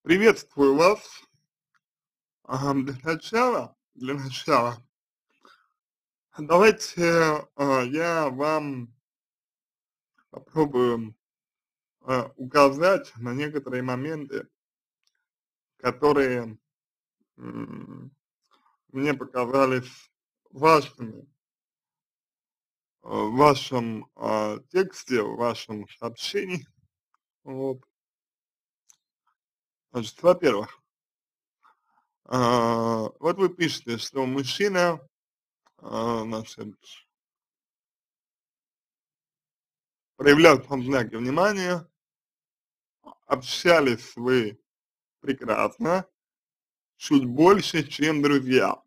Приветствую вас. Для начала, давайте я вам попробую указать на некоторые моменты, которые мне показались важными в вашем тексте, в вашем сообщении. Вот. Значит, во-первых, вот вы пишете, что мужчина, значит, проявлял вам знаки внимания, общались вы прекрасно, чуть больше, чем друзья.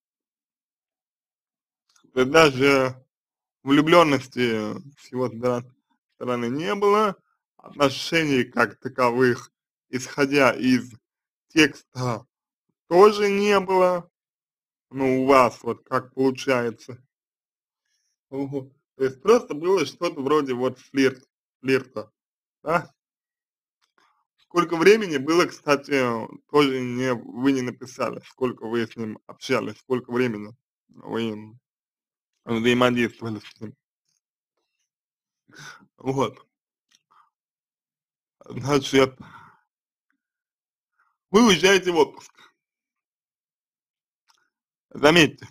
То есть даже влюбленности с его стороны не было, отношений как таковых, исходя из текста, тоже не было. Ну, у вас вот как получается. Вот. То есть просто было что-то вроде вот флирта, да? Сколько времени было, кстати, тоже вы не написали, сколько вы с ним общались, сколько времени вы взаимодействовали с ним. Вот, значит, вы уезжаете в отпуск. Заметьте,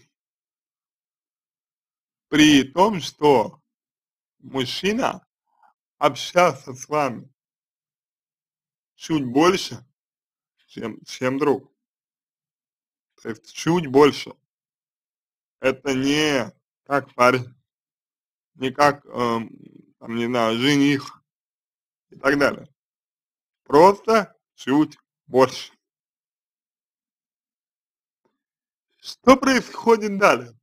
при том, что мужчина общался с вами чуть больше, чем друг. То есть чуть больше. Это не как парень, не как, там, не знаю, жених и так далее. Просто чуть больше. Что происходит далее?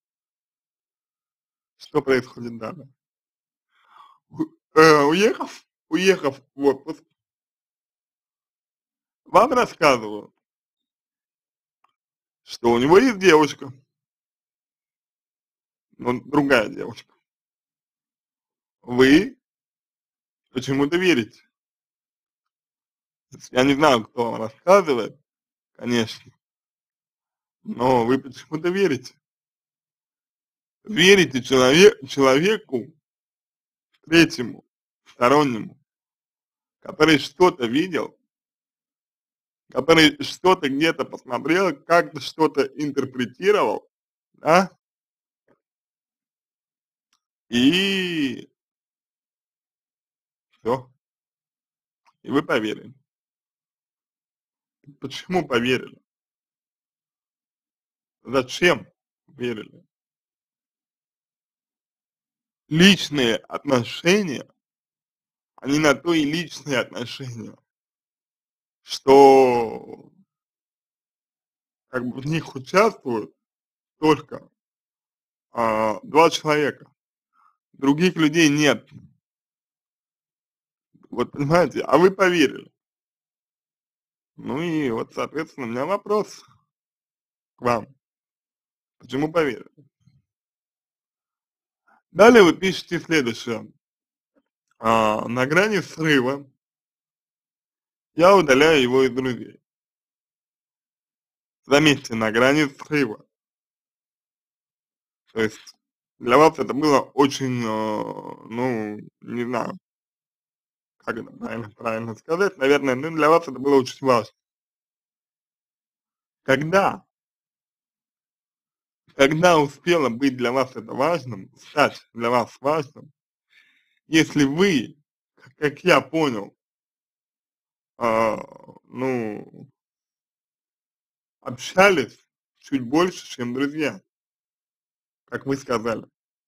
Что происходит далее? Уехав в отпуск, вам рассказывают, что у него есть девушка, но другая девушка. Вы почему-то верите. Я не знаю, кто вам рассказывает, конечно, но вы почему-то верите. Верите человеку третьему, стороннему, который что-то видел, который что-то где-то посмотрел, как-то что-то интерпретировал, да, и все, и вы поверили. Почему поверили? Зачем верили? Личные отношения, они на то и личные отношения, что как бы в них участвуют только два человека, других людей нет. Вот понимаете, а вы поверили. Ну и вот, соответственно, у меня вопрос к вам. Почему поверили? Далее вы пишете следующее. На грани срыва я удаляю его из друзей. Заметьте, на грани срыва. То есть для вас это было очень, ну, не знаю, как это правильно сказать, наверное, ну, для вас это было очень важно. Когда, когда успело быть для вас это важным, стать для вас важным, если вы, как я понял, ну, общались чуть больше, чем друзья, как вы сказали.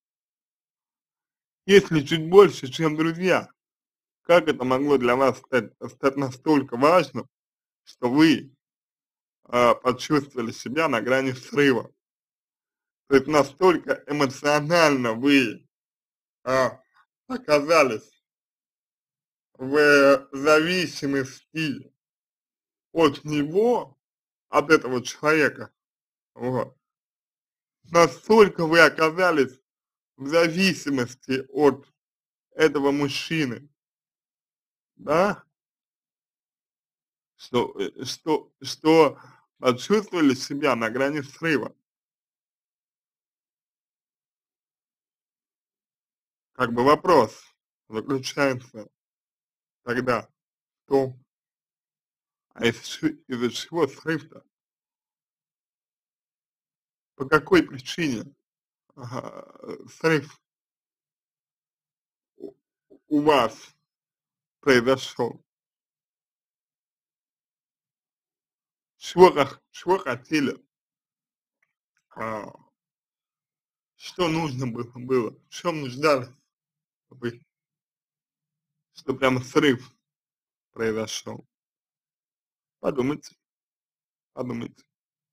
Если чуть больше, чем друзья, как это могло для вас стать настолько важным, что вы почувствовали себя на грани срыва? То есть настолько эмоционально вы а, оказались в зависимости от него, от этого человека, вот, настолько вы оказались в зависимости от этого мужчины, да, что почувствовали себя на грани срыва. Как бы вопрос заключается тогда в том, а из-за чего срыв-то? По какой причине, срыв у у вас произошел? Чего хотели? А, что нужно было? В чем нуждались вы, что прямо срыв произошел? Подумайте, подумайте.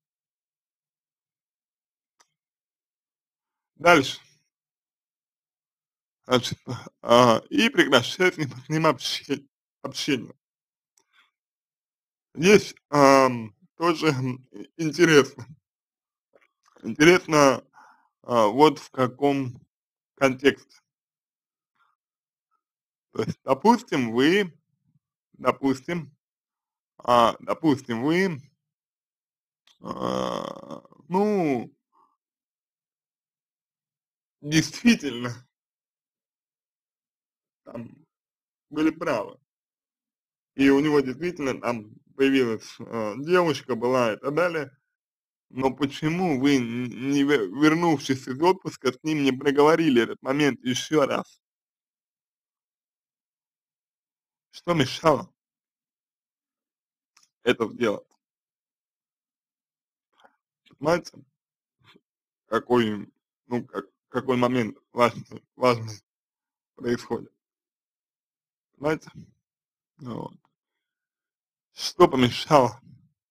Дальше. Значит, и прекращать с ним общение. Здесь, тоже, интересно. Интересно, вот в каком контексте. То есть, допустим, допустим, вы, ну, действительно там были правы, и у него действительно там появилась, девушка была и так далее, но почему вы, не вернувшись из отпуска, с ним не проговорили этот момент еще раз? Что мешало это сделать? Понимаете, какой, ну, какой момент важный происходит? Понимаете? Вот. Что помешало?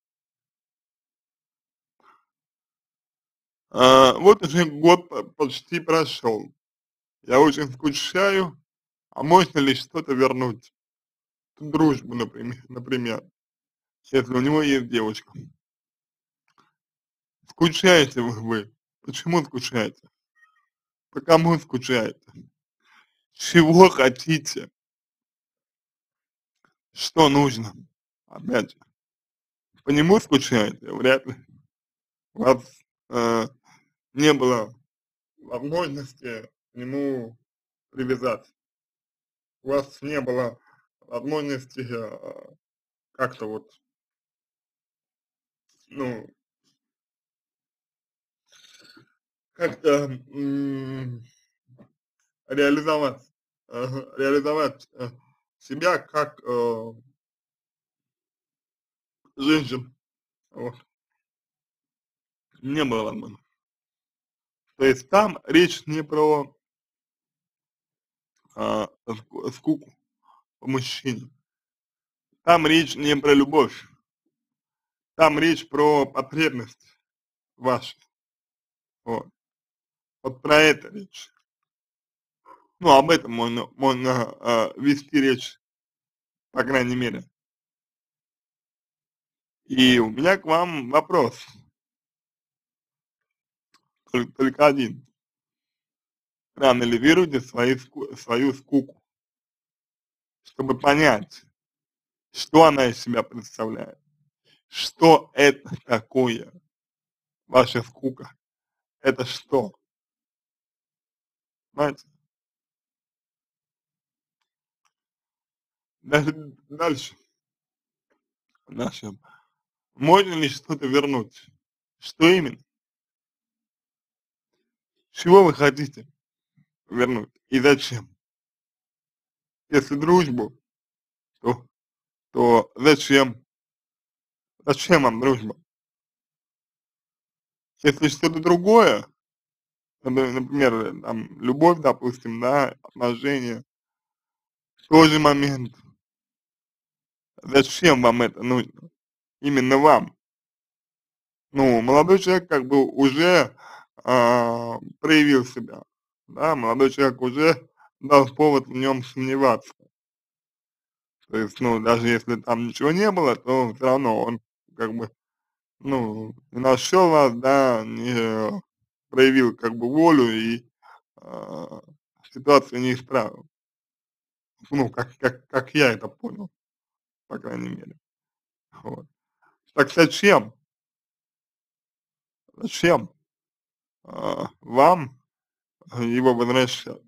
Вот уже год почти прошел. Я очень скучаю, а можно ли что-то вернуть? Дружбу, например, если у него есть девушка. Скучаете вы? Почему скучаете? По кому скучаете? Чего хотите? Что нужно? Опять же, по нему скучаете? Вряд ли. У вас, э, не было возможности к нему привязаться. У вас не было возможности, как-то вот, ну, как-то, реализовать, себя как, женщин. Вот. Не было возможности. То есть там речь не про, скуку по мужчине. Там речь не про любовь. Там речь про потребность ваши. Вот. Вот про это речь. Ну, об этом можно вести речь, по крайней мере. И у меня к вам вопрос, только один. Проанализируйте свою скуку, чтобы понять, что она из себя представляет. Что это такое, ваша скука? Это что? Понимаете? Дальше. Дальше. Можно ли что-то вернуть? Что именно? Чего вы хотите вернуть и зачем? Если дружбу, то, то зачем? Зачем вам дружба? Если что-то другое, например, там, любовь, допустим, да, отношения, тоже момент. Зачем вам это нужно? Именно вам. Ну, молодой человек как бы уже, проявил себя, да, молодой человек уже дал повод в нем сомневаться. То есть, ну, даже если там ничего не было, то все равно он как бы, ну, не нашел вас, да, не проявил как бы волю и, а, ситуацию не исправил. Ну, как я это понял, по крайней мере. Вот. Так зачем вам его возвращать?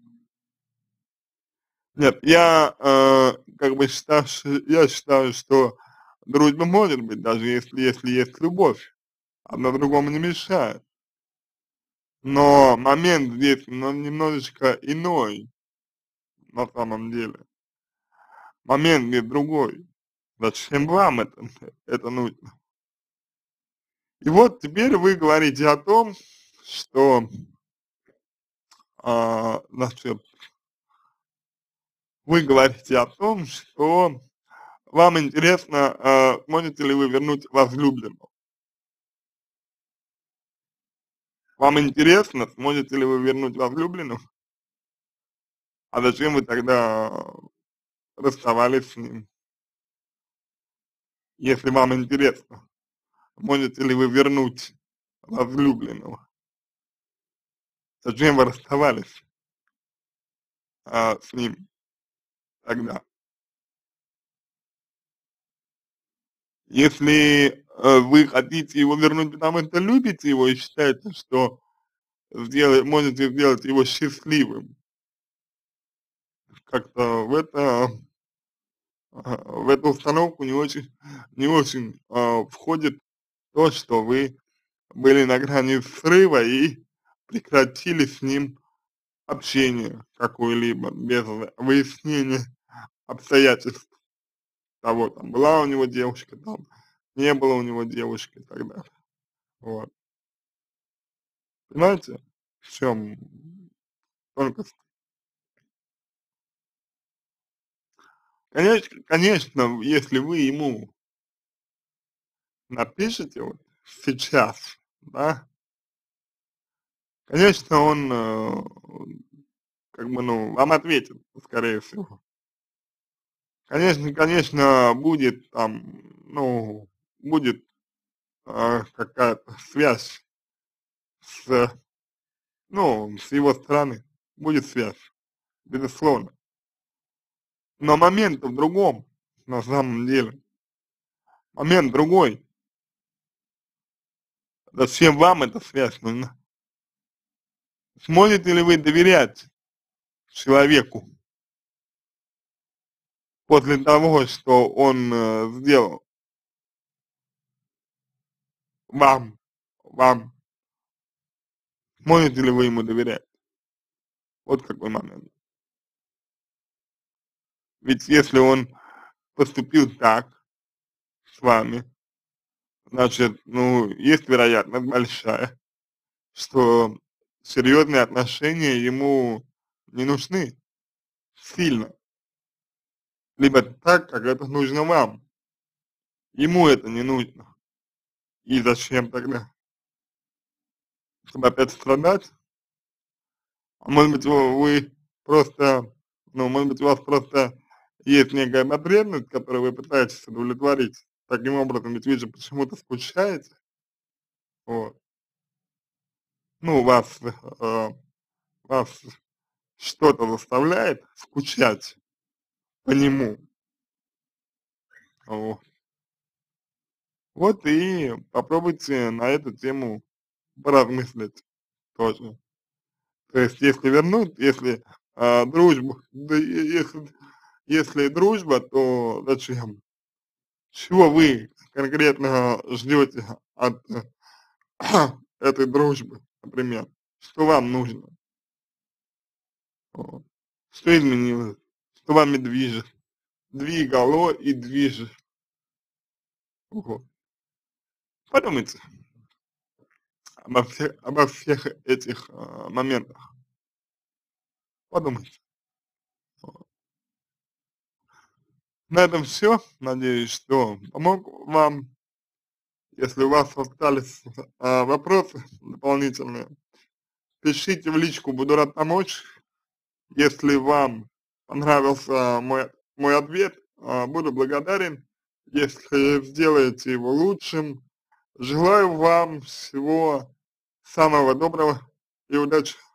Нет, я как бы считаю, я считаю, что дружба может быть, даже если есть любовь, одно другому не мешает. Но момент здесь немножечко иной на самом деле. Момент здесь другой. Зачем вам это нужно? И вот теперь вы говорите о том, что значит, вы говорите о том, что вам интересно, сможете ли вы вернуть возлюбленного. Вам интересно, сможете ли вы вернуть возлюбленного, а зачем вы тогда расставались с ним, если вам интересно, можете ли вы вернуть возлюбленного, зачем вы расставались с ним тогда. Если вы хотите его вернуть, потому что любите его и считаете, что можете сделать его счастливым, как-то в эту установку не очень входит то, что вы были на грани срыва и прекратили с ним общение какое-либо без выяснения обстоятельств того, там была у него девушка, там не было у него девушки и так далее. Вот. Понимаете, в чем тонкость? Конечно, если вы ему напишите вот сейчас, да, конечно, он как бы, ну, вам ответит, скорее всего. Конечно, будет там, ну, будет какая-то связь с, ну, с его стороны, будет связь, безусловно. Но момент в другом, на самом деле. Момент другой. Зачем вам эта связь нужна? Сможете ли вы доверять человеку после того, что он сделал вам, вам? Сможете ли вы ему доверять? Вот какой момент. Ведь если он поступил так с вами, значит, ну, есть вероятность большая, что серьезные отношения ему не нужны сильно, либо так, как это нужно вам. Ему это не нужно. И зачем тогда? Чтобы опять страдать? А может быть, вы просто, ну, может быть, у вас просто есть некая потребность, которую вы пытаетесь удовлетворить. Таким образом, ведь вы же почему-то скучаете. Вот. Ну, вас что-то заставляет скучать по нему. Вот. Вот и попробуйте на эту тему поразмыслить тоже. То есть, если вернуть, если дружбу, да, если дружба, то зачем? Чего вы конкретно ждете от этой дружбы, например? Что вам нужно? Вот. Что изменилось? Что вами движет? Двигало и движет. Вот. Подумайте обо всех этих моментах. Подумайте. Вот. На этом все. Надеюсь, что помог вам. Если у вас остались вопросы дополнительные, пишите в личку, буду рад помочь. Если вам понравился мой ответ, буду благодарен, если сделаете его лучшим. Желаю вам всего самого доброго и удачи.